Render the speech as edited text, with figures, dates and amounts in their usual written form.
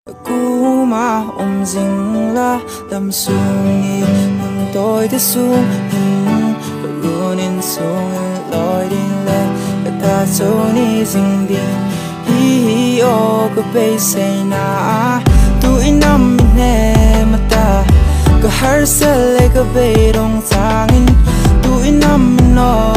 Cú mà dình la đâm xuống đi nhưng tôi thấy xuống hình và luôn in xuống lối đi là ta cho ni dình đi hi o có bay say na tụi năm nè mà ta có har sẽ lấy cái bay đông sang tụi năm nó